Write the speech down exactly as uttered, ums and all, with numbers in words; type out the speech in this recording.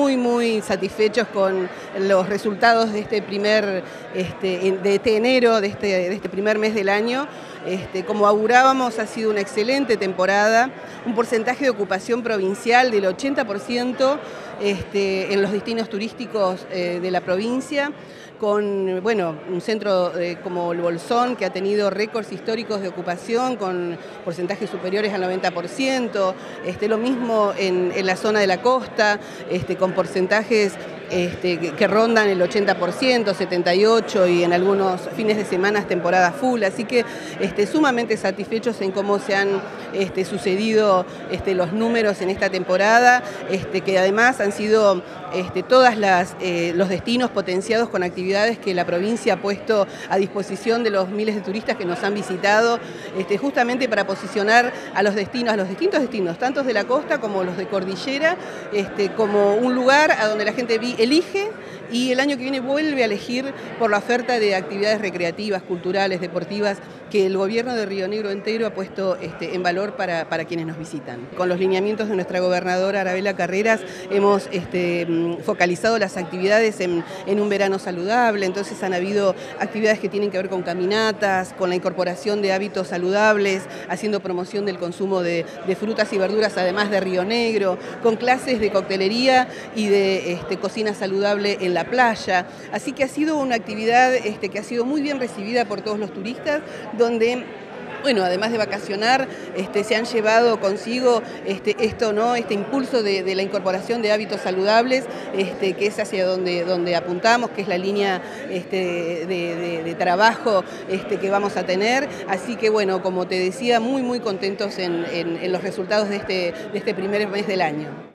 muy, muy satisfechos con los resultados de este primer, este, de este enero, de este, de este primer mes del año. Este, como augurábamos, ha sido una excelente temporada, un porcentaje de ocupación provincial del ochenta por ciento este, en los destinos turísticos eh, de la provincia, con bueno, un centro eh, como el Bolsón, que ha tenido récords históricos de ocupación con porcentajes superiores al noventa por ciento, este, lo mismo en, en la zona de la costa, este, con porcentajes este, que, que rondan el ochenta por ciento, setenta y ocho por ciento, y en algunos fines de semana temporada full, así que este, sumamente satisfechos en cómo se han este, sucedido este, los números en esta temporada, este, que además han sido este, todos eh, los destinos potenciados con actividades que la provincia ha puesto a disposición de los miles de turistas que nos han visitado, este, justamente para posicionar a los destinos, a los distintos destinos, tanto de la costa como los de cordillera, este, como un lugar a donde la gente elige y el año que viene vuelve a elegir por la oferta de actividades recreativas, culturales, deportivas, que el gobierno de Río Negro entero ha puesto este, en valor para, para quienes nos visitan. Con los lineamientos de nuestra gobernadora Arabela Carreras hemos este, focalizado las actividades en, en un verano saludable, entonces han habido actividades que tienen que ver con caminatas, con la incorporación de hábitos saludables, haciendo promoción del consumo de, de frutas y verduras además de Río Negro, con clases de coctelería y de este, cocina saludable en la playa, así que ha sido una actividad este, que ha sido muy bien recibida por todos los turistas, donde bueno, además de vacacionar, este, se han llevado consigo este, esto, ¿no? Este impulso de, de la incorporación de hábitos saludables, este, que es hacia donde, donde apuntamos, que es la línea este, de, de, de trabajo este, que vamos a tener. Así que bueno, como te decía, muy muy contentos en, en, en los resultados de este, de este primer mes del año.